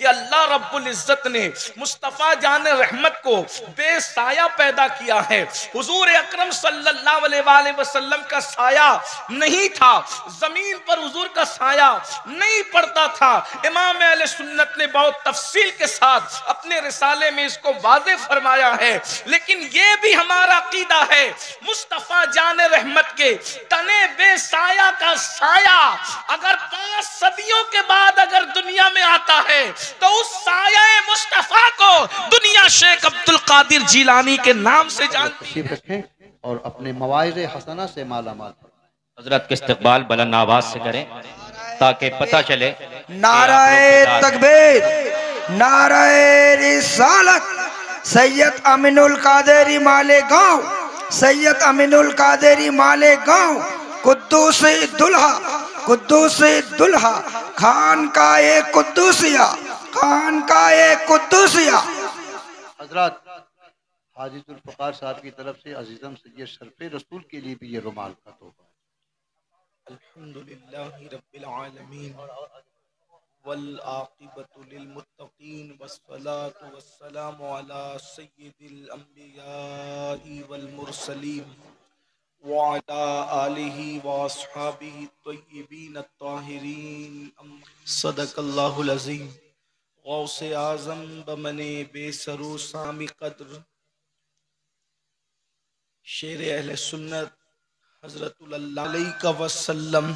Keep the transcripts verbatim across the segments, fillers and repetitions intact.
कि अल्लाह रब्बुल इज्जत ने मुस्तफ़ा जान रहमत को बेसाया पैदा किया है। हुजूर अकरम सल्लल्लाहु अलैहि वसल्लम का साया नहीं था, जमीन पर हुजूर का साया नहीं पड़ता था। इमाम अहले सुन्नत ने बहुत तफसील के साथ अपने रिसाले में इसको वाज़ेह फरमाया है। लेकिन ये भी हमारा अकीदा है, मुस्तफ़ा जान रहमत के तने बेसाया का साया अगर पांच सदियों के बाद अगर दुनिया में आता है तो उस साया मुस्तफ़ा को दुनिया शेख अब्दुल कादिर जिलानी के नाम से जानती है। रखें और अपने मवाइज़े हसना से माला माल। हजरत के इस्तकबाल बुलंद आवाज से करें ताकि पता चले। नाराए तकबीर, नाराए रिसालत। सैयद अमीनुल कादेरी माले गांव, सैयद अमीनुल कादेरी माले गांव, कुद्दूस दुल्हा, कुद्दूस दुल्हा, खान का ए कुद्दूसिया, खान का ए कुद्दूसिया। हजरत हाजी जुल्फ़िकार साहब की तरफ से अजीज़म सैयद शरफ़े रसूल के लिए भी ये रुमाल का तोहफा है। अल्हम्दुलिल्लाहि रब्बिल आलमीन वल आक़िबतु लिल मुत्तक़ीन वस्सलातु वस्सलामु अला सय्यिदिल अंबियाइ वल मुरसलीन व अला आलिहि व अस्हाबिहि तय्यिबीन अत्ताहिरीन। सदक़ल्लाहुल अज़ीम। गौसे आज़म बमने बेसरो सामी क़द्र शेर अहले सुन्नत हज़रतुल्लाह अलैहि वसल्लम,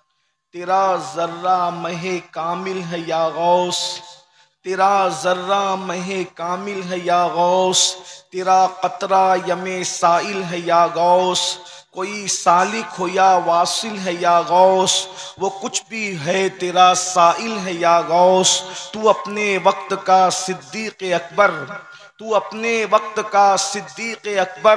तेरा जर्रा महे कामिल है या गौस, तेरा जर्रा महे कामिल है या गौस, तेरा कतरा यमे साइल है या गौस, कोई सालिक हो या वासिल है या गौस, वो कुछ भी है तेरा साइल है या गौस। तू अपने वक्त का सिद्दीक़ अकबर, तू अपने वक्त का सिद्दीक़ अकबर,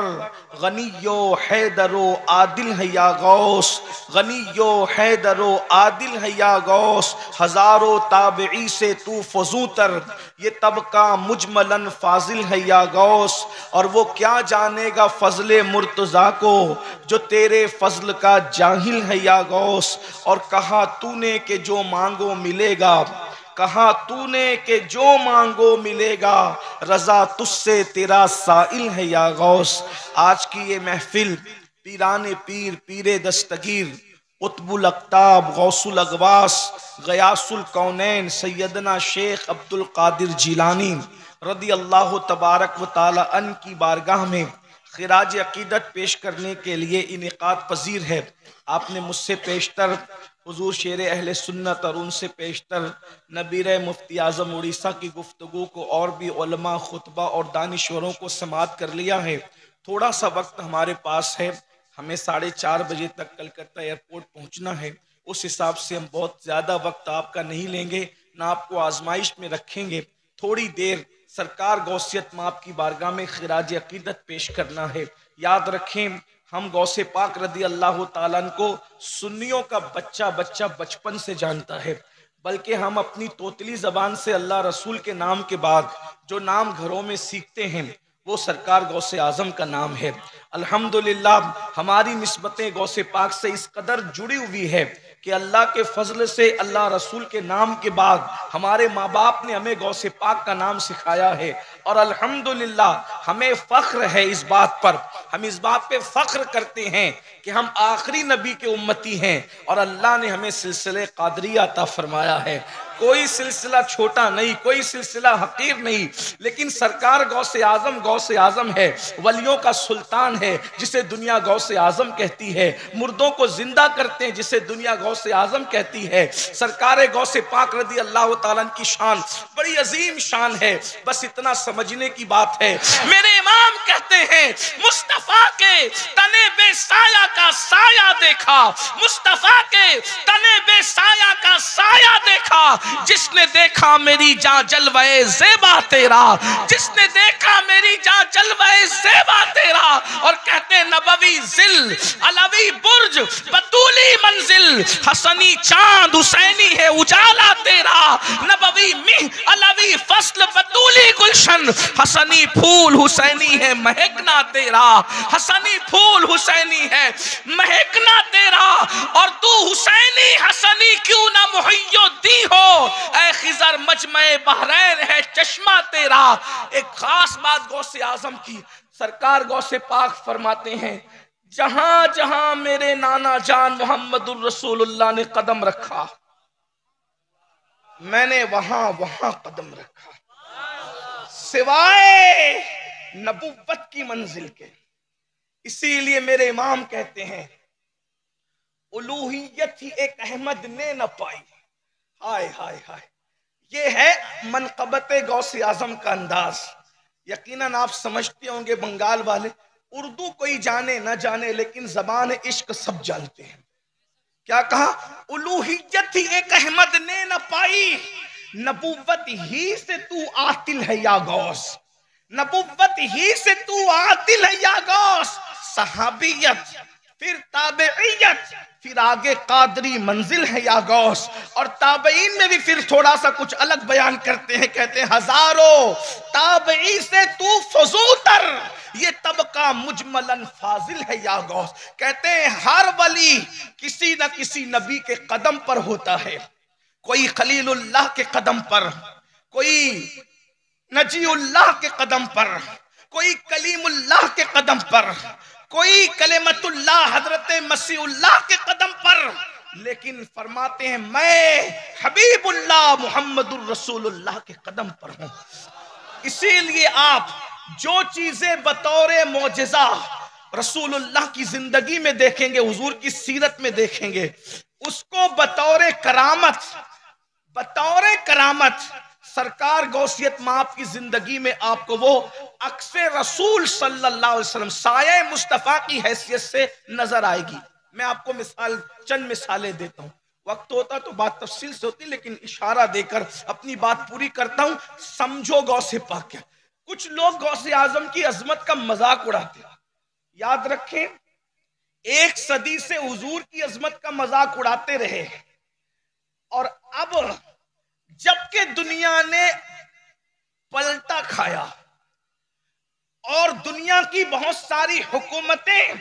गनियो हैदरो आदिल है या गौस, गनियो हैदरो आदिल है या गौस। हजारों ताबिई से तू फजूतर, ये तबका मुजमलन फाजिल है या गौस। और वो क्या जानेगा फजले मुर्तज़ा को जो तेरे फजल का जाहिल है या गौस। और कहा तूने कि जो मांगो मिलेगा, कहा तूने कि जो मांगो मिलेगा, रजा तुझसे तेरा साइल है या गौस। आज की ये महफिल पीराने पीर, पीरे दस्तगीर, कुतुबुल अक्ताब, गौसुल अगवास, गयासुल कौनैन सैयदना शेख अब्दुल कादिर जिलानी रदी अल्लाह तबारक व तआला अन की बारगाह में खिराज अकीदत पेश करने के लिए इनेकाद पजीर है। आपने मुझसे पेशतर हुजूर शेर अहले सुन्नत और उनसे पेशतर नबीर मुफ्ती आज़म उड़ीसा की गुफ्तगू को और भी उलमा, खुतबा और दानिश्वरों को समात कर लिया है। थोड़ा सा वक्त हमारे पास है, हमें साढ़े चार बजे तक कलकत्ता एयरपोर्ट पहुंचना है। उस हिसाब से हम बहुत ज़्यादा वक्त आपका नहीं लेंगे, ना आपको आजमाइश में रखेंगे। थोड़ी देर सरकार गौसियत माप की बारगाह में खिराज अकीदत पेश करना है। याद रखें, हम गौसे पाक रदी अल्लाह ताला को सुन्नियों का बच्चा बच्चा बचपन से जानता है, बल्कि हम अपनी तोतली ज़बान से अल्लाह रसूल के नाम के बाद जो नाम घरों में सीखते हैं वो सरकार गौसे आज़म का नाम है। अल्हम्दुलिल्लाह हमारी निस्बतें गौसे पाक से इस कदर जुड़ी हुई है कि अल्लाह के फजल से अल्लाह रसूल के नाम के बाद हमारे माँ बाप ने हमें गौसे पाक का नाम सिखाया है। और अल्हम्दुलिल्लाह हमें फ़ख्र है इस बात पर, हम इस बात पे फ़ख्र करते हैं कि हम आखिरी नबी के उम्मती हैं और अल्लाह ने हमें सिलसिले क़ादरिया अता फरमाया है। कोई सिलसिला छोटा नहीं, कोई सिलसिला हकीर नहीं, लेकिन सरकार गौसे आज़म गौसे आज़म है, वलियों का सुल्तान है जिसे दुनिया गौसे आज़म कहती है, मुर्दों को जिंदा करते हैं जिसे दुनिया गौसे आज़म कहती है। सरकार गौसे पाक रदी अल्लाह ताला की शान बड़ी अजीम शान है, बस इतना समझने की बात है। मेरे इमाम कहते हैं मुस्तफ़ा के तने बेसाया का साया देखा, मुस्तफ़ा के तने बेसाया का साया देखा, जिसने देखा मेरी जान जलवाए ज़ेबा तेरा, जिसने देखा मेरी जान जलवाए ज़ेबा तेरा। और कहते हैं नबवी जिल अलवी बुर्ज बतूली मंजिल, हसनी चांद हुसैनी है उजाला तेरा। नबवी मिह अलवी फसल बतूली गुलशन, हसनी फूल हुसैनी है महकना तेरा, हसनी फूल हुसैनी है महकना तेरा। और तू हुसैनी हसनी क्यों ना मुहय्युद्दीन हो, ऐ खिजर मजमे बहरैन है चश्मा तेरा। एक खास बात गौसे आजम की, सरकार गौसे पाक फरमाते हैं जहां जहां मेरे नाना जान मोहम्मदुर रसूलुल्लाह ने कदम रखा मैंने वहां वहां कदम रखा, सिवाय नबुव्वत की मंजिल के। इसीलिए मेरे इमाम कहते हैं उलूहियत ही एक अहमद ने न पाई। हाय हाय हाय, ये है मनकबत गौसे आजम का अंदाज। यकीनन आप समझते होंगे बंगाल वाले, उर्दू कोई जाने ना जाने लेकिन जबान इश्क सब जानते हैं। क्या कहा? उलूहियत ही एक अहमद ने न पाई, नबुव्वत ही से तू आतिल है या गौस, नबुव्वत ही से तू आतिल है या गौस। सहाबियत फिर ताबेइयत फिर आगे कादरी मंजिल है या गौस। और ताबईन में भी फिर थोड़ा सा कुछ अलग बयान करते हैं, कहते हैं हजारों ताबई से तू फजूतर, ये तबका मुजमलन फाजिल है या गौस। कहते हैं हर वली किसी न किसी नबी के कदम पर होता है, कोई खलीलुल्लाह के कदम पर, कोई नजीउल्लाह के कदम पर, कोई कलीमुल्लाह के कदम पर, कोई कलेमतुल्लाह हजरत मसीहुल्लाह के कदम पर। लेकिन फरमाते हैं मैं हबीबुल्लाह मुहम्मदुर रसूलुल्लाह के कदम पर हूं। इसीलिए आप जो चीजें बतौरे मौजिजा रसूलुल्लाह की जिंदगी में देखेंगे, हुजूर की सीरत में देखेंगे, उसको बतौरे करामत, बतौरे करामत सरकार गौसियत माप की जिंदगी में आपको वो अक्से रसूल सल्लल्लाहु अलैहि वसल्लम साये मुस्तफा की हैसियत से नजर आएगी। मैं आपको मिसाल चंद मिसालें देता हूं, वक्त होता तो बात तफसील से होती लेकिन इशारा देकर अपनी बात पूरी करता हूं, समझो गौसे पाक क्या। कुछ लोग गौसे आजम की अजमत का मजाक उड़ाते हैं, याद रखें एक सदी से हुजूर की अजमत का मजाक उड़ाते रहे और अब जबकि दुनिया ने पलटा खाया और दुनिया की बहुत सारी हुकूमतें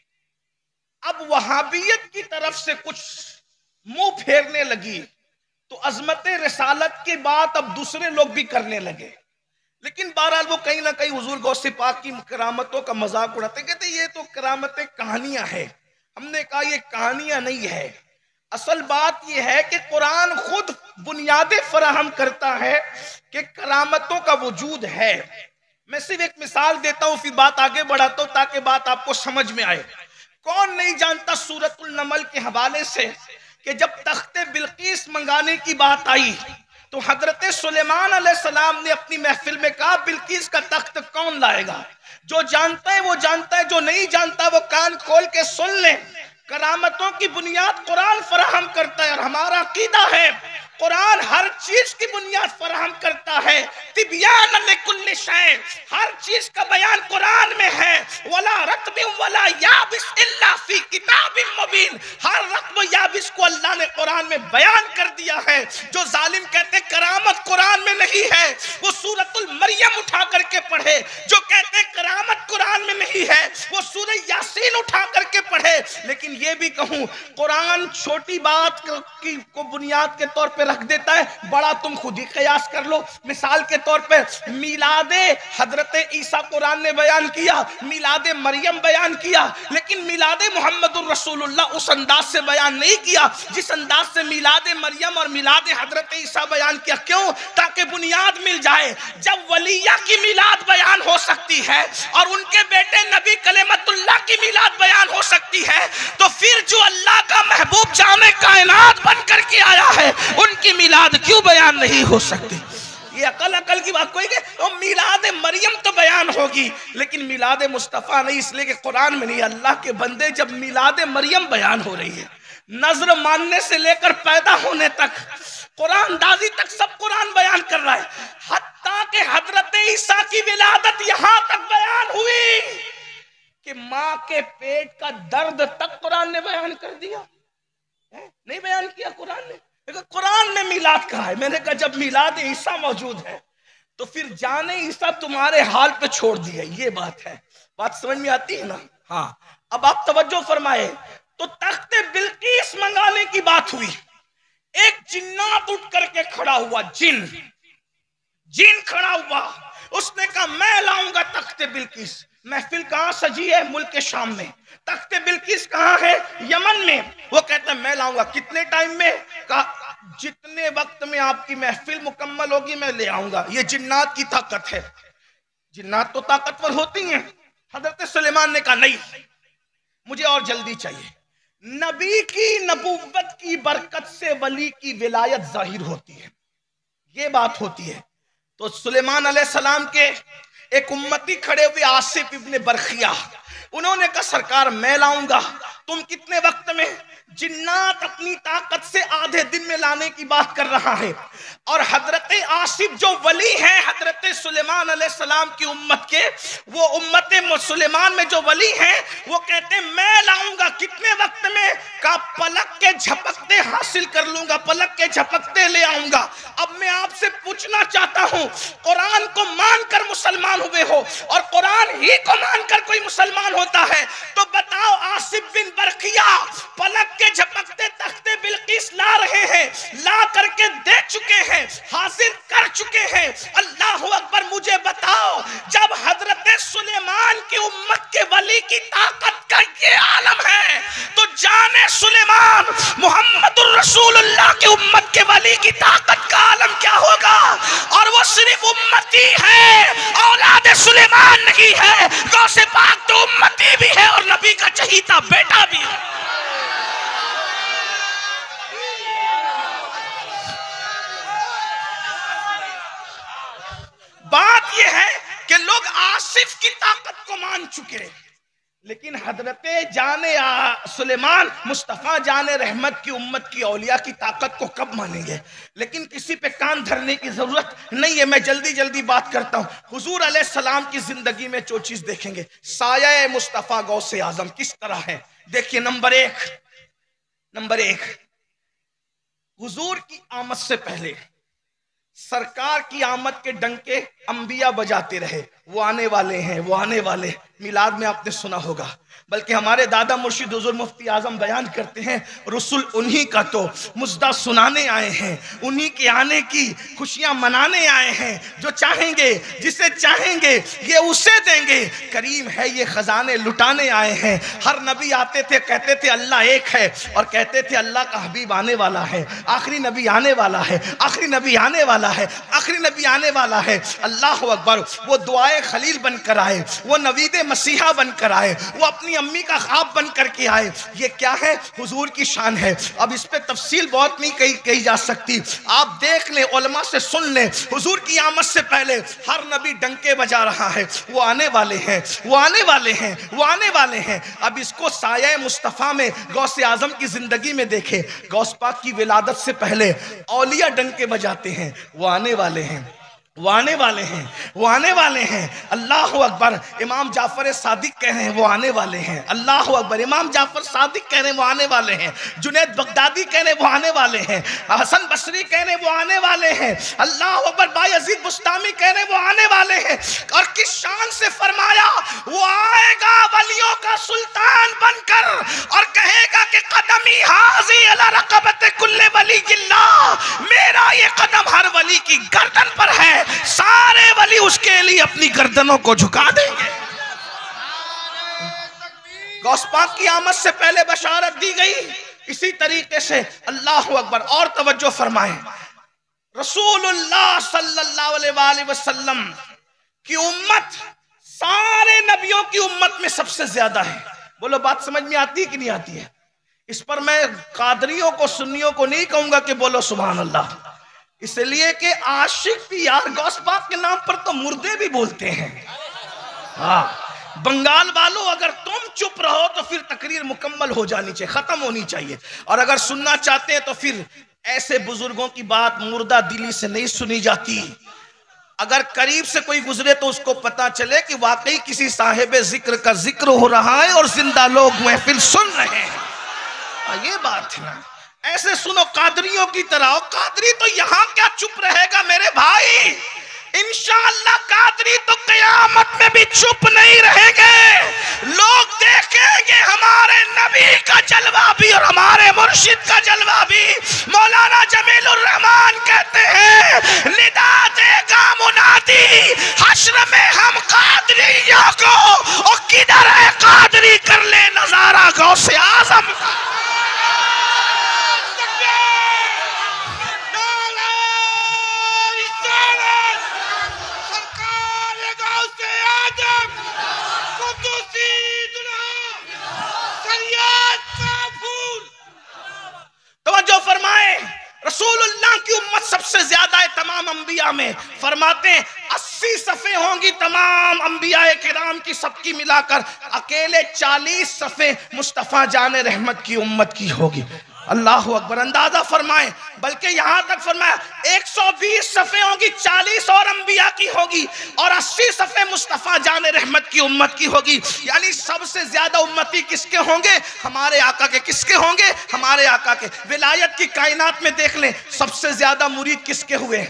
अब वहाबियत की तरफ से कुछ मुंह फेरने लगी, तो अजमत रिसालत की बात अब दूसरे लोग भी करने लगे। लेकिन बहरहाल वो कहीं ना कहीं हुजूर गौसे पाक की करामतों का मजाक उड़ाते, कहते ये तो करामतें कहानियां हैं। हमने कहा ये कहानियां नहीं है, असल बात यह है कि कुरान खुद बुनियादें फराहम करता है कि करामतों का वजूद है। मैं सिर्फ एक मिसाल देता हूं फिर बात आगे बढ़ाता हूं ताकि बात आपको समझ में आए। कौन नहीं जानता सूरतुल नमल के हवाले से कि जब तख्ते बिल्कीस मंगाने की बात आई तो हजरत सुलेमान अलैहिस्सलाम ने अपनी महफिल में कहा बिल्कीस का तख्त कौन लाएगा? जो जानता है वो जानता है, जो नहीं जानता वो कान खोल के सुन ले। करामतों की बुनियाद कुरान फराहम करता है और हमारा अकीदा है कुरान हर चीज की बुनियाद फराहम करता है। तिबियान लिकुल्लि शै, हर चीज का बयान कुरान में है। वला रत्बिन वला याबिस इल्ला फी किताबिन मुबीन, हर रत्ब याबिस को अल्लाह ने कुरान में बयान कर दिया है। जो जालिम कहते करामत कुरान में नहीं है वो सूरतुल मरियम उठा करके पढ़े, जो कहते करामत कुरान में नहीं है वो सूरह यासीन उठा करके पढ़े। लेकिन ये भी कहूं कुरान छोटी बात की को बुनियाद के तौर पे रख देता है, बड़ा तुम खुद ही कयास कर लो। मिसाल के तौर पे मिलादे हजरत ईसा कुरान ने बयान किया, मिलादे मरियम बयान किया, लेकिन मिलादे मुहम्मदुर रसूलुल्लाह उस अंदाज से बयान नहीं किया जिस अंदाज से मिलादे मरियम और मिलादे हजरत ईसा बयान किया। क्यों? ताकि बुनियाद मिल जाए। जब वलिया की मिलाद बयान हो सकती है और उनके बेटे नबी कलेमतुल्लाह की मिलाद बयान हो सकती है तो फिर जो अल्लाह का महबूब जामे कायनात बन करके आया है उनकी मिलाद क्यों बयान नहीं हो सकती? ये अकल अकल की बात कोई के तो मिलाद मरियम तो बयान होगी लेकिन मिलाद मुस्तफ़ा नहीं, इसलिए कि कुरान में नहीं। अल्लाह के बंदे जब मिलाद मरियम बयान हो रही है, नजर मानने से लेकर पैदा होने तक, कुरान दाजी तक सब कुरान बयान कर रहा है। हत्ता के हजरत ईसा की विलादत यहां तक बयान हुई कि माँ के पेट का दर्द तक कुरान ने बयान कर दिया है? नहीं बयान किया कुरान ने? कुरान में मिलाद कहा है। मैंने कहा जब मिलाद ईसा मौजूद है तो फिर जाने ईसा तुम्हारे हाल पे छोड़ दिया, ये बात है। बात समझ में आती है ना? हाँ, अब आप तवज्जो फरमाए। तो तख्ते बिल्कीस मंगाने की बात हुई, एक जिन्नात उठ करके खड़ा हुआ, जिन जिन खड़ा हुआ। उसने कहा मैं लाऊंगा तख्ते बिल्किस। महफिल कहां सजी है? मुल्क के शाम में। तख्ते बिल्किस कहां है? यमन में। वो कहता है मैं लाऊंगा। कितने टाइम में? कहा जितने वक्त में आपकी महफिल मुकम्मल होगी मैं ले आऊंगा। ये जिन्नात की ताकत है। जिन्नात तो ताकतवर होती हैं। हजरत सुलेमान ने कहा नहीं, मुझे और जल्दी चाहिए। नबी की नबूवत की बरकत से वली की विलायत जाहिर होती है, ये बात होती है। तो सुलेमान अलैहिस्सलाम के एक उम्मती खड़े हुए आसिफ इब्ने बरखिया, उन्होंने कहा सरकार मैं लाऊंगा। तुम कितने वक्त में? जिन्नात अपनी ताकत से आधे दिन में लाने की बात कर रहा है। और हजरत आसिफ जो वली हैं हजरत सुलेमान अलैहिस्सलाम की उम्मत के, वो उम्मत सुलेमान में जो वली हैं वो कहते हैं मैं लाऊंगा। कितने वक्त में? का पलक के झपकते हासिल कर लूंगा, पलक के झपकते ले आऊंगा। अब मैं आपसे पूछना चाहता हूं, कुरान को मानकर मुसलमान हुए हो और कुरान ही को मानकर कोई मुसलमान होता है तो बताओ आसिफ बिन बरखिया पलक के झपकते तख्ते बिल्किस ला रहे हैं, ला करके दे चुके हैं, हासिल कर चुके हैं। अल्लाह अकबर। मुझे बताओ जब हजरत सुलेमान की उम्मत के वली की ताकत का ये आलम है तो जाने सुलेमान मुहम्मदुर रसूलुल्लाह की उम्मत के वली की ताकत का आलम क्या होगा। और वो सिर्फ उम्मती है, औलाद सुलेमान नहीं है, गौसे पाक तो उम्मती भी है और नबी का चहीता बेटा भी है। बात यह है कि लोग आसिफ की ताकत को मान चुके, लेकिन हजरत जाने सुलेमान मुस्तफ़ा जाने रहमत की उम्मत की औलिया की ताकत को कब मानेंगे। लेकिन किसी पे कान धरने की जरूरत नहीं है, मैं जल्दी जल्दी बात करता हूं। हुजूर अलैहिस्सलाम की जिंदगी में जो चीज देखेंगे, साया मुस्तफ़ा गौसे आजम किस तरह है देखिए। नंबर एक नंबर एक हुजूर की आमद से पहले सरकार की आमद के डंके अंबिया बजाते रहे, वो आने वाले हैं, वो आने वाले। मिलाद में आपने सुना होगा, बल्कि हमारे दादा मुर्शिद हुजूर मुफ्ती आजम बयान करते हैं रसूल उन्हीं का तो मुजदा सुनाने आए हैं, उन्हीं के आने की खुशियां मनाने आए हैं। जो चाहेंगे, जिसे चाहेंगे ये उसे देंगे। करीम है ये खजाने लुटाने आए हैं। हर नबी आते थे कहते थे अल्लाह एक है और कहते थे अल्लाह का हबीब आने वाला है, आखिरी नबी आने वाला है, आखिरी नबी आने वाला है, आखिरी नबी आने वाला है। अल्लाह अकबर। वो दुआए खलील बनकर आए, वो नवीदे मसीहा बनकर आए, वो अपनी अम्मी का ख्वाब बन करके आए। ये क्या है? हुजूर की शान है। अब इस पे तफसील बहुत नहीं कही कही जा सकती, आप देख लें, उलमा से सुन लें। हुजूर की आमद से पहले हर नबी डंके बजा रहा है, वो आने वाले हैं, वो आने वाले हैं, वो आने वाले हैं। अब इसको साया मुस्तफ़ा में गौसे आजम की जिंदगी में देखे। गौस पाक की विलादत से पहले औलिया डंके बजाते हैं, वो आने वाले हैं, वो आने वाले हैं, वो आने वाले हैं। अल्लाह अकबर। इमाम जाफर सादिक कह रहे हैं वो आने वाले हैं। अल्लाह अकबर। इमाम जाफर सादिक कह रहे हैं वो आने वाले हैं। जुनैद बगदादी कह रहे हैं वो आने वाले हैं। हसन बसरी कह रहे हैं वो आने वाले हैं। अल्लाह अकबर। बायजीद बुस्तामी कह रहे हैं वो आने वाले हैं। और किस शान से फरमाया, वो आएगा वलियों का सुल्तान बनकर और कहेगा कि कदमी हाजी अला रक़बत कुल्ले वलीयिल्लाह, मेरा ये कदम हर वली की गर्दन पर है। सारे वली उसके लिए अपनी गर्दनों को झुका देंगे। गौस पाक की आमद से पहले बशारत दी गई। इसी तरीके से अल्लाह अकबर। और तवज्जो फरमाएं, रसूलुल्लाह सल्लल्लाहु अलैहि वसल्लम की उम्मत सारे नबियों की उम्मत में सबसे ज्यादा है। बोलो बात समझ में आती है कि नहीं आती है? इस पर मैं कादरियों को सुन्नियों को नहीं कहूंगा कि बोलो सुभान अल्लाह, इसलिए कि आशिक भी यार गौस पाक के नाम पर तो मुर्दे भी बोलते हैं। हाँ, बंगाल वालों अगर तुम चुप रहो तो फिर तकरीर मुकम्मल हो जानी चाहिए, खत्म होनी चाहिए। और अगर सुनना चाहते हैं तो फिर ऐसे बुजुर्गों की बात मुर्दा दिली से नहीं सुनी जाती। अगर करीब से कोई गुजरे तो उसको पता चले कि वाकई किसी साहिब जिक्र का जिक्र हो रहा है और जिंदा लोग महफिल सुन रहे हैं। ये बात है ना, ऐसे सुनो कादरियों की तरह। कादरी तो यहां क्या चुप रहेगा मेरे भाई, इंशाअल्लाह कादरी यानी तो कयामत में भी चुप नहीं रहेंगे। लोग देखेंगे हमारे नबी का जलवा भी और हमारे मुर्शिद का जलवा भी। मौलाना जमीलुर रहमान कहते हैं निदा देगा मुनादी हश्र में हम कादरियों को, और किधर है कादरी कर ले नजारा गौसे आजम का। तवज्जो फरमाए, रसूलुल्लाह की उम्मत सबसे ज्यादा है तमाम अंबिया में। फरमाते हैं अस्सी सफ़े होंगी तमाम अंबिया किराम की सबकी मिलाकर, अकेले चालीस सफ़े मुस्तफ़ा जाने रहमत की उम्मत की होगी। अल्लाह अकबर। अंदाजा फरमाए, बल्कि यहां तक फरमाया एक सौ बीस सफ़े होंगी, चालीस और अंबिया की होगी और अस्सी सफ़े मुस्तफ़ा जाने रहमत की उम्मत की होगी। यानी सबसे ज्यादा उम्मती किसके होंगे? हमारे आका के। किसके होंगे? हमारे आका के। विलायत की कायनात में देख लें, सबसे ज्यादा मुरीद किसके हुए?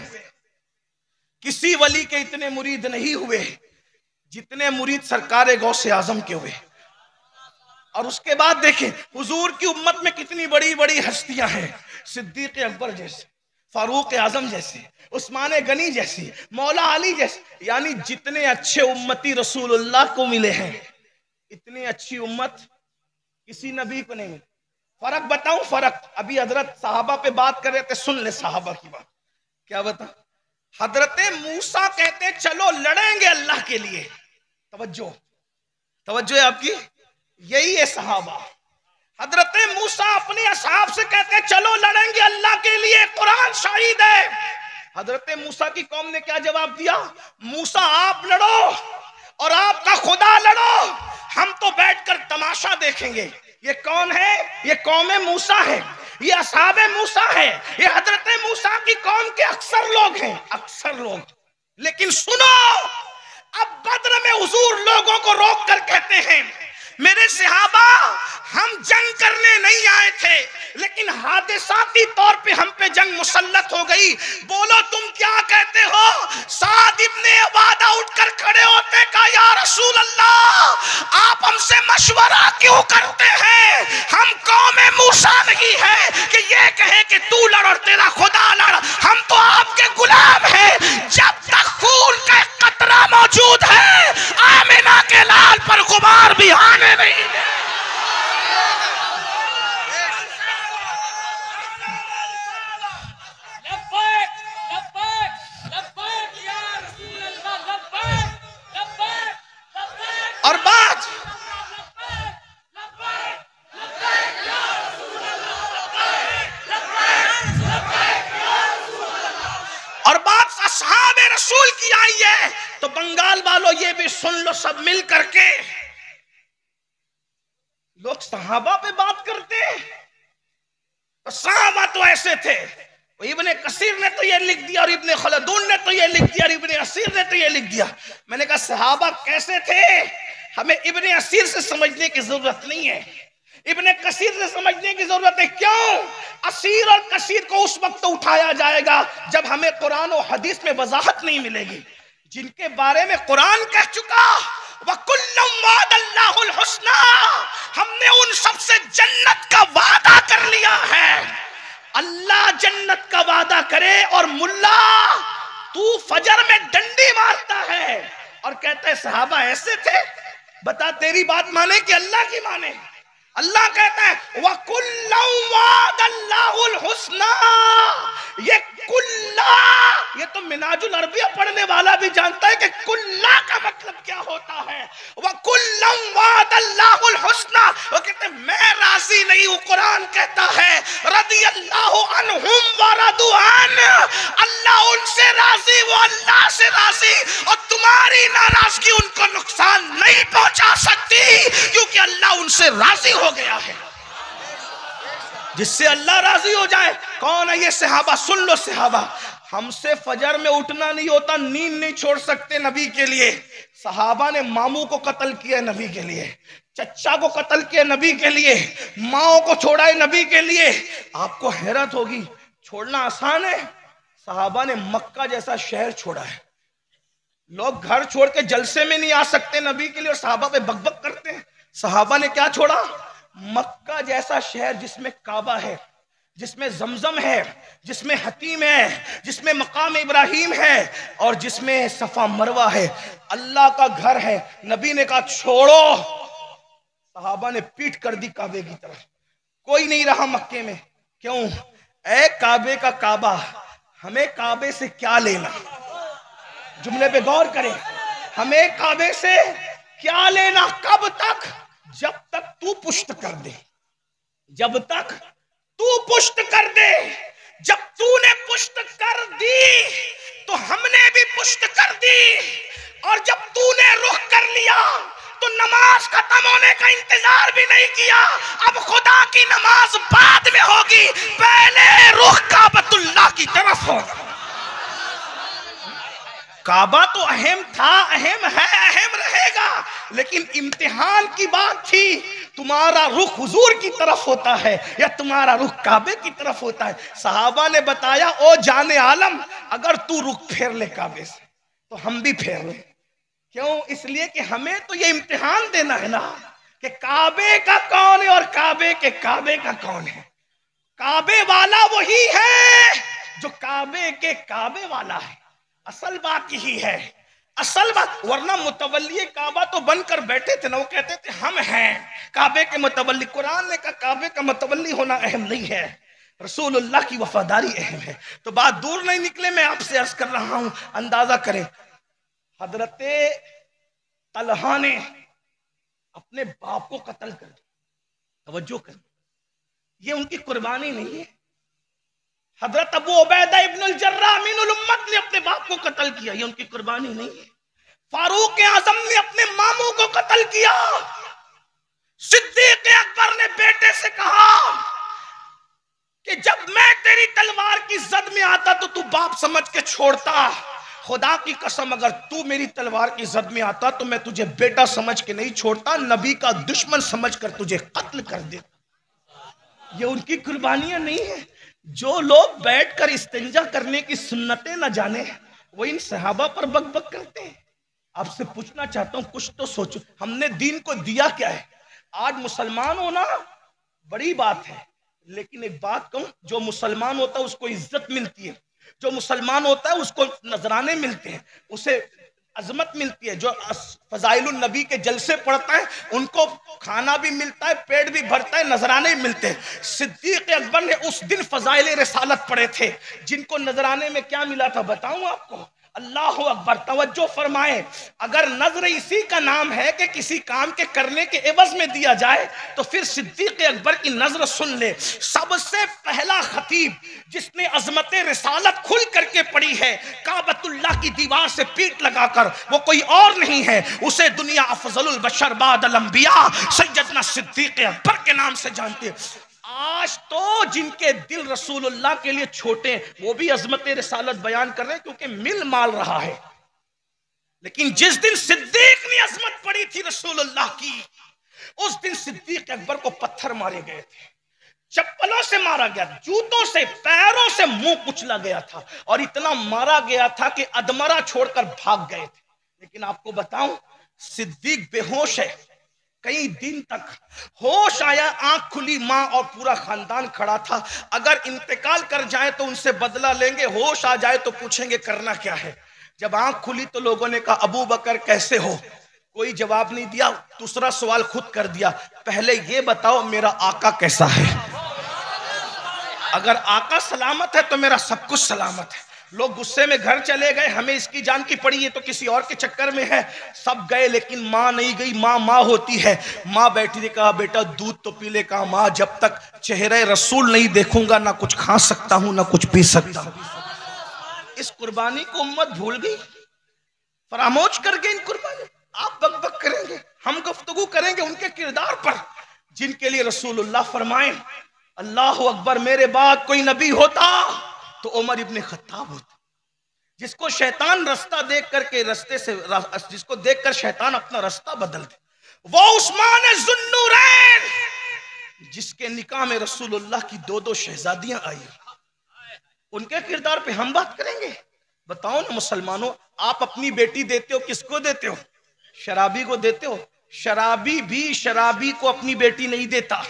किसी वली के इतने मुरीद नहीं हुए जितने मुरीद सरकार गौसे आजम के हुए। और उसके बाद देखें हुजूर की उम्मत में कितनी बड़ी बड़ी हस्तियां हैं, सिद्दीक अकबर जैसे, फारूक आजम जैसे, उस्मान गनी जैसी, मौला अली जैसे। यानी जितने अच्छे उम्मती रसूलुल्लाह को मिले हैं, इतनी अच्छी उम्मत किसी नबी को नहीं मिली। फर्क बताऊं? फर्क अभी हजरत साहबा पे बात कर रहे थे, सुन ले साहबा की बात। क्या बता? हजरत मूसा कहते चलो लड़ेंगे अल्लाह के लिए। तवज्जो तवज्जो है आपकी, यही है सहाबा। हजरत मूसा अपने असहाब से कहते चलो लड़ेंगे अल्लाह के लिए, कुरान शाहिद है। हजरत मूसा की कौम ने क्या जवाब दिया? मूसा आप लड़ो और आपका खुदा लड़ो, हम तो बैठकर तमाशा देखेंगे। ये कौन है? ये कौम मूसा है, ये असहाबे मूसा है, ये हजरत मूसा की कौम के अक्सर लोग हैं, अक्सर लोग। लेकिन सुनो, अब बद्र में हुजूर लोगों को रोक कर कहते हैं मेरे सहाबा, हम जंग करने नहीं आए थे, लेकिन हादिसाती तौर पे हम पे जंग मुसल्लत हो गई। बोलो तुम क्या कहते हो? साद इब्ने उबादा उठकर खड़े होते कहा या रसूल अल्लाह, आप हमसे मशवरा क्यों करते हैं? हम कौम मूसा नहीं है कि ये कहे कि तू लड़ और तेरा खुदा लड़। हम तो आपके गुलाम हैं। जब तक खून का कतरा मौजूद है, आमिना के लाल पर गुबार भी आने नहीं दे। और बात और बात असहाबे रसूल की आई है, तो बंगाल वालों ये भी सुन लो सब मिल करके। लोग सहाबा पे बात करते हैं, तो सहाबा तो ऐसे थे। इब्ने कसीर ने तो ये लिख दिया और इब्ने खलदून ने तो ये लिख दिया और इब्ने असीर ने तो ये लिख दिया। मैंने कहा सहाबा कैसे थे हमें इब्ने असीर से समझने की जरूरत नहीं है, इब्ने कसीर से समझने की जरूरत है। क्यों? असीर और कसीर को उस वक्त तो उठाया जाएगा जब हमें कुरान और हदीस में वजाहत नहीं मिलेगी। जिनके बारे में कुरान कह चुका वकुल्लुम वादल्लाहुल हुस्ना, हमने उन सबसे जन्नत का वादा कर लिया है। अल्लाह जन्नत का वादा करे और मुल्ला तू फजर में डंडी मारता है और कहता है सहाबा ऐसे थे। बता तेरी बात माने कि अल्लाह की माने? अल्लाह कहता है वकुल्लुम वादल्लाहुल हुस्ना। ये कुल्ला, ये तो मिनाजुल अरबिया पढ़ने वाला भी जानता है कि कुल्ला का मतलब क्या होता है। वकुल्लुम वादल्लाहुल हुस्ना, वो कहते हैं मैं राजी नहीं हूं। कुरान कहता है रदियल्लाहु अन्हुम व रदू अन, अल्लाह उनसे राजी, वो अल्लाह से राजी, और तुम्हारी नाराजगी उनको नुकसान नहीं पहुंचा सकती क्योंकि अल्लाह उनसे राजी हो गया है। जिससे अल्लाह राजी हो जाए कौन है? ये सहाबा। सुन लो सहाबा, हमसे फजर में उठना नहीं होता, नींद नहीं छोड़ सकते नबी के लिए। सहाबा ने मामू को कत्ल किया नबी के लिए, चच्चा को कत्ल किया नबी के लिए, माओ को छोड़ा है नबी के लिए। आपको हैरत होगी, छोड़ना आसान है। सहाबा ने मक्का जैसा शहर छोड़ा है, लोग घर छोड़ के जलसे में नहीं आ सकते नबी के लिए और सहाबा पे बकबक करते हैं। सहाबा ने क्या छोड़ा? मक्का जैसा शहर जिसमें काबा है, जिसमें जमजम है, जिसमें हतीम है, जिसमें मकाम इब्राहिम है और जिसमें सफा मरवा है, अल्लाह का घर है। नबी ने कहा छोड़ो। सहाबा ने पीठ कर दी काबे की तरफ। कोई नहीं रहा मक्के में। क्यों? ए काबे का काबा, हमें काबे से क्या लेना? जुमले पे गौर करें। हमें काबे से क्या लेना? कब तक? जब तक तू पुष्ट कर दे। जब तक तू पुष्ट कर दे। जब तूने पुष्ट कर दी तो हमने भी पुष्ट कर दी। और जब तूने रुख कर लिया तो नमाज खत्म होने का इंतजार भी नहीं किया। अब खुदा की नमाज बाद में होगी, पहले रुख काबतुल्लाह की तरफ होगा। काबा तो अहम था, अहम है, अहम रहेगा, लेकिन इम्तिहान की बात थी। तुम्हारा रुख हुजूर की तरफ होता है या तुम्हारा रुख काबे की तरफ होता है। सहाबा ने बताया, ओ जाने आलम, अगर तू रुख फेर ले काबे से तो हम भी फेर ले। क्यों? इसलिए कि हमें तो ये इम्तिहान देना है ना कि काबे का कौन है और काबे के काबे का कौन है। काबे वाला वही है जो काबे के काबे वाला है। असल बात यही है, असल बात। वरना मुतवल्ली काबा तो बनकर बैठे थे ना, वो कहते थे हम हैं काबे के मुतवल्ली। कुरान ने कहा काबे का मुतवल्ली होना अहम नहीं है, रसूलुल्लाह की वफादारी अहम है। तो बात दूर नहीं निकले, मैं आपसे अर्ज कर रहा हूं, अंदाजा करें। हजरत तलहा ने अपने बाप को कत्ल कर दिया। तवज्जो कर, ये उनकी कुर्बानी नहीं है। हजरत अबू उबैदा इब्नुल जर्राह अमीनुल उम्मत ने अपने बाप को कत्ल किया, ये उनकी कुर्बानी नहीं है। फारूक आजम ने अपने मामू को कत्ल किया। सिद्दीक अकबर ने बेटे से कहा कि जब मैं तेरी तलवार की जद में आता तो तू बाप समझ के छोड़ता। खुदा की कसम, अगर तू मेरी तलवार की जद में आता तो मैं तुझे बेटा समझ के नहीं छोड़ता, नबी का दुश्मन समझ कर तुझे कत्ल कर देता। ये उनकी कुर्बानियां नहीं है। जो लोग बैठकर इस्तिंजा करने की सुन्नतें न जाने वो इन सहाबा पर बकबक करते हैं। आपसे पूछना चाहता हूं, कुछ तो सोचो, हमने दीन को दिया क्या है? आज मुसलमान होना बड़ी बात है, लेकिन एक बात कहूं, जो मुसलमान होता है उसको इज्जत मिलती है, जो मुसलमान होता है उसको नजराने मिलते हैं, उसे अजमत मिलती है। जो फजाइलुन नबी के जलसे पढ़ता है उनको खाना भी मिलता है, पेट भी भरता है, नजराने भी मिलते हैं। सिद्दीक अकबर ने उस दिन फजाइल रिसालत पढ़े थे, जिनको नजराने में क्या मिला था बताऊं आपको? अल्लाह अकबर, तवज्जो फरमाए। अगर नजर इसी का नाम है कि किसी काम के करने के एवज में दिया जाए तो फिर सिद्दीक अकबर की नजर सुन ले। सबसे पहला खतीब जिसने अजमत रिसालत खुल करके पढ़ी है काबतुल्लाह की दीवार से पीठ लगाकर, वो कोई और नहीं है, उसे दुनिया अफजलुल बशर बादल अंबिया सैयदना सिद्दीक अकबर के नाम से जानते हैं। आज तो जिनके दिल रसूलुल्लाह के लिए छोटे, वो भी अजमत रिसालत बयान कर रहे हैं क्योंकि मिल माल रहा है। लेकिन जिस दिन सिद्दीक ने अजमत पड़ी थी रसूलुल्लाह की, उस दिन सिद्दीक अकबर को पत्थर मारे गए थे, चप्पलों से मारा गया, जूतों से, पैरों से मुंह कुचला गया था, और इतना मारा गया था कि अधमरा छोड़कर भाग गए थे। लेकिन आपको बताऊं, सिद्दीक बेहोश है, कई दिन तक होश आया, आंख खुली, मां और पूरा खानदान खड़ा था। अगर इंतकाल कर जाए तो उनसे बदला लेंगे, होश आ जाए तो पूछेंगे करना क्या है। जब आंख खुली तो लोगों ने कहा अबू बकर कैसे हो? कोई जवाब नहीं दिया। दूसरा सवाल खुद कर दिया, पहले ये बताओ मेरा आका कैसा है? अगर आका सलामत है तो मेरा सब कुछ सलामत है। लोग गुस्से में घर चले गए, हमें इसकी जान की पड़ी, है तो किसी और के चक्कर में है। सब गए लेकिन माँ नहीं गई। माँ माँ होती है। माँ बैठी ने कहा बेटा दूध तो पी ले। कहा माँ जब तक चेहरे रसूल नहीं देखूंगा ना कुछ खा सकता हूं ना कुछ पी सकता हूं। इस कुर्बानी को उम्मत भूल गई, फरामोश कर गई इन कुर्बानी। आप बकबक करेंगे, हम गुफ्तगू करेंगे उनके किरदार पर जिनके लिए रसूलुल्लाह फरमाए अल्लाह अकबर, मेरे बाद कोई नबी होता तो उमर इब्ने खत्ताब होता, जिसको शैतान रास्ता देख करके रास्ते से जिसको देखकर शैतान अपना रास्ता बदल दे, वो उस्मान ज़ुन्नूरैन जिसके निकाह में रसूलुल्लाह की दो दो शहजादियां आई। उनके किरदार पे हम बात करेंगे। बताओ ना मुसलमानों, आप अपनी बेटी देते हो, किसको देते हो? शराबी को देते हो। शराबी भी शराबी को अपनी बेटी नहीं देता,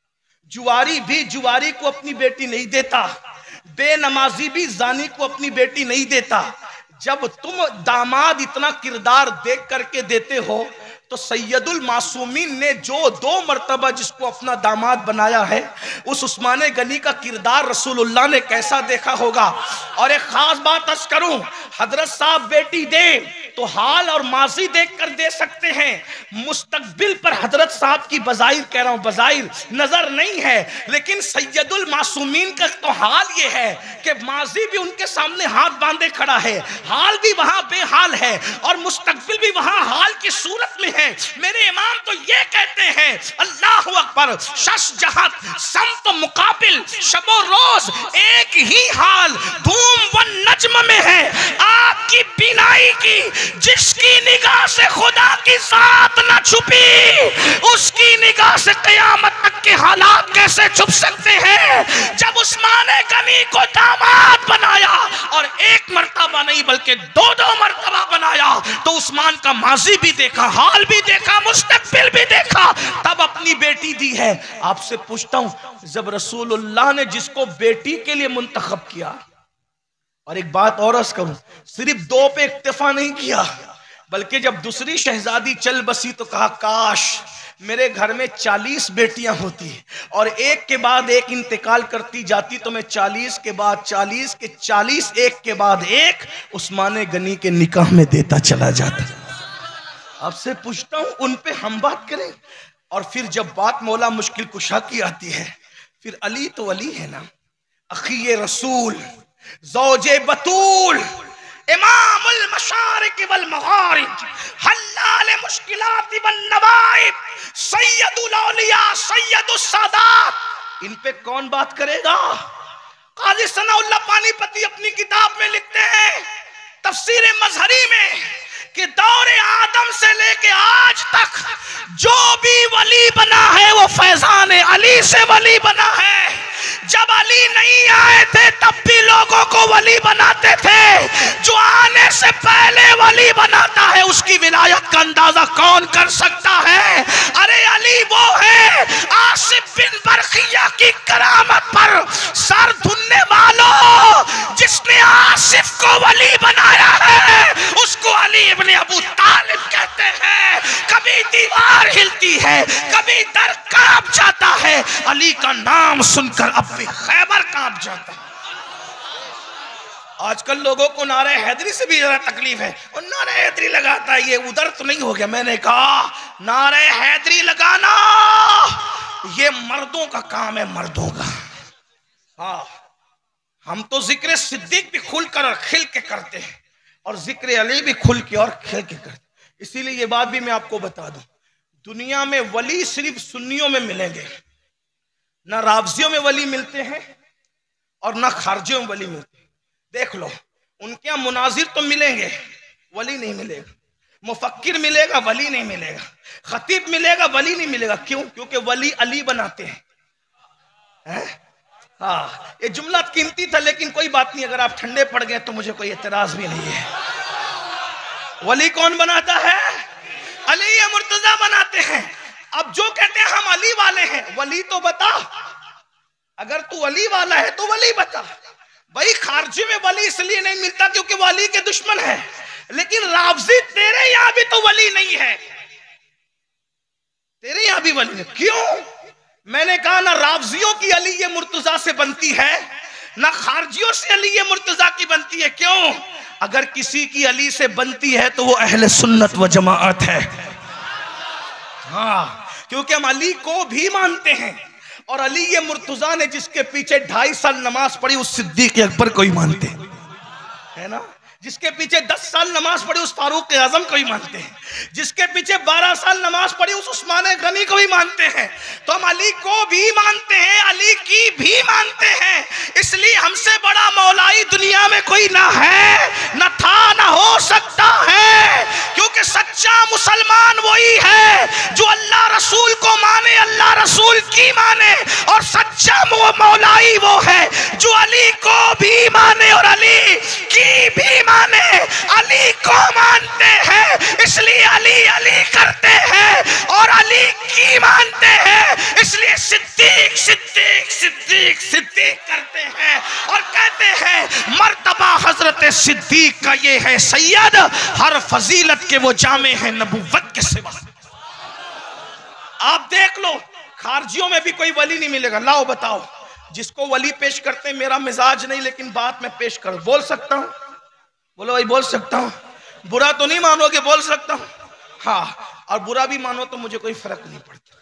जुआरी भी जुआरी को अपनी बेटी नहीं देता, बेनमाजी भी जानी को अपनी बेटी नहीं देता। जब तुम दामाद इतना किरदार देख करके देते हो तो सैयदुल मासूमीन ने जो दो मर्तबा जिसको अपना दामाद बनाया है, उस उस्मान गनी का किरदार रसूलुल्लाह ने कैसा देखा होगा। और एक खास बात अर्ज करूं, हजरत साहब बेटी दे तो हाल और माजी देख कर दे सकते हैं, मुस्तकबिल पर हजरत साहब की बजाइर कह रहा हूं, बजाइर नजर नहीं है, लेकिन सैयदुल मासूमीन का तो हाल ये है कि माजी भी उनके सामने हाथ बांधे खड़ा है, हाल भी वहां बेहाल है और मुस्तकबिल भी वहां हाल की सूरत में है। मेरे इमाम तो ये कहते हैं, अल्लाह अकबर, शश जहात समत मुकाबिल शबो रोज एक ही हाल, धूम व नज्म में है आपकी बिनाई की, जिसकी निगाह से खुदा की जात न छुपी, उसकी निगाह से क़यामत तक के हालात कैसे छुप सकते हैं। जब उस्मान गनी को दामाद बनाया और एक मर्तबा नहीं बल्कि दो दो मर्तबा बनाया, तो उस्मान का माजी भी देखा, हाल भी देखा, मुस्तकबिल भी देखा, तब अपनी बेटी दी है। आपसे पूछता हूं, जब रसूलुल्लाह ने जिसको बेटी के लिए मुंतखब किया, और एक बात और अर्ज करूं, सिर्फ दो पे इक्तिफा नहीं किया, बल्कि जब दूसरी शहजादी चल बसी तो कहा काश मेरे घर में चालीस बेटियां होती और एक के बाद एक इंतकाल करती जाती तो मैं चालीस के बाद चालीस के चालीस एक के बाद एक उस्मान गनी के निकाह में देता चला जाता। आपसे पूछता हूं, उन पे हम बात करें। और फिर जब बात मौला मुश्किल कुशा की आती है, फिर अली तो अली है ना, अखी रसूल, ज़ौजे बतूल, इमामुल मशारिक वल मगारिब, हल्लाल मुश्किलात वन नवाइब, सैयदुल औलिया, सैयदुस सादात। इन पे कौन बात करेगा? काजी सनाउल्लाह पानीपती अपनी किताब में लिखते हैं, तफसीर मजहरी में, कि दौरे आदम से लेके आज तक जो भी वली बना है वो फैजान अली से वली बना है। जब अली नहीं आए थे तब भी लोगों को वली बनाते थे, जो आने से पहले वली बनाता है उसकी विलायत का अंदाजा कौन कर सकता है? अरे अली वो है आसिफ बिन बरखिया की करामत पर सर धुनने वालों, जिसने आसिफ को वली बनाया है उसको अली इब्ने अबू तालिब कहते हैं। कभी दीवार हिलती है, कभी दर कांप जाता है, अली का नाम सुनकर अब भी खैबर कांप जाता है। आजकल लोगों को नारे हैदरी से भी जरा तकलीफ है, और नारे हैदरी लगाता है, ये उधर तो नहीं हो गया। मैंने कहा नारे हैदरी लगाना ये मर्दों का काम है, मर्दों का। हाँ, हम तो जिक्र सिद्दीक भी खुलकर और खिल के करते हैं, और जिक्र अली भी खुल के और खिल के करते हैं। इसीलिए ये बात भी मैं आपको बता दूं, दुनिया में वली सिर्फ सुन्नियों में मिलेंगे, ना रावजियों में वली मिलते हैं और ना खारजियों में वली मिलते हैं। देख लो, उनके यहाँ मुनाजिर तो मिलेंगे, वली नहीं मिलेगा। मुफक्किर मिलेगा, वली नहीं मिलेगा। खतीब मिलेगा, वली नहीं मिलेगा। क्यों? क्योंकि वली अली बनाते हैं, हैं? हाँ, ये जुमला कीमती था, लेकिन कोई बात नहीं, अगर आप ठंडे पड़ गए तो मुझे कोई एतराज भी नहीं है। वली कौन बनाता है? अली या मुर्तजा बनाते हैं। अब जो कहते हैं हम अली वाले हैं, वली तो बता। अगर तू अली वाला है तो वली बता। भाई खारजी में वली इसलिए नहीं मिलता क्योंकि वली के दुश्मन है, लेकिन रावजी तेरे यहां भी तो वली नहीं है, तेरे यहां भी वली नहीं। क्यों? मैंने कहा ना रावजियों की अली ये मुर्तजा से बनती है, ना खारजियों से अली ये मुर्तजा की बनती है। क्यों? अगर किसी की अली से बनती है तो वो अहले सुन्नत व जमाअत है। हाँ, क्योंकि हम अली को भी मानते हैं, और अली ये मुर्तजा ने जिसके पीछे ढाई साल नमाज पढ़ी उस सिद्दीक अकबर को ही मानते हैं, है ना। जिसके पीछे दस साल नमाज पढ़ी उस फारूक आजम को ही मानते हैं, जिसके पीछे बारह साल नमाज पढ़ी उस उस्मान गनी को ही मानते हैं। तो हम अली को भी मानते हैं, अली की भी मानते हैं। इसलिए हमसे बड़ा मौलाई दुनिया में कोई ना है, न था, न हो सकता है, क्योंकि सच्चा मुसलमान वही है जो अल्लाह रसूल को माने, अल्लाह रसूल की माने, और सच्चा मौलाई वो है जो अली को भी माने और अली की भी माने, अली को इसलिए अली अली करते हैं और अली की मानते हैं, इसलिए सिद्दीक सिद्दीक सिद्दीक सिद्दीक करते हैं और कहते हैं मर्तबा हजरत सिद्दीक का ये है सैयद, हर फजीलत के वो जामे हैं नबुव्वत के सिवा। आप देख लो खारजियों में भी कोई वली नहीं मिलेगा। लाओ बताओ जिसको वली पेश करते हैं, मेरा मिजाज नहीं लेकिन बात में पेश कर बोल सकता हूं, बोलो भाई बोल सकता हूं, बुरा तो नहीं मानोगे, बोल सकता हूं, हाँ, और बुरा भी मानो तो मुझे कोई फर्क नहीं पड़ता।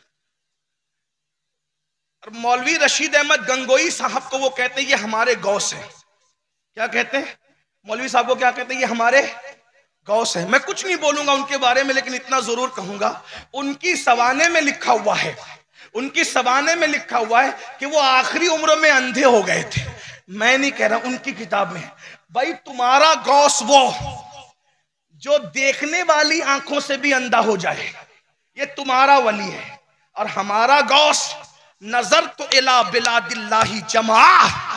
और मौलवी रशीद अहमद गंगोई साहब को वो कहते हैं ये हमारे गौस है। क्या कहते हैं मौलवी साहब को? क्या कहते हैं? ये हमारे गौस है। मैं कुछ नहीं बोलूंगा उनके बारे में, लेकिन इतना जरूर कहूंगा उनकी सवाने में लिखा हुआ है, उनकी सवाने में लिखा हुआ है कि वो आखिरी उम्र में अंधे हो गए थे। मैं नहीं कह रहा, उनकी किताब में। भाई तुम्हारा गौस वो जो देखने वाली आंखों से भी अंधा हो जाए, ये तुम्हारा वली है। और हमारा गौस नजर तो इला बिलादिल्लाही जमा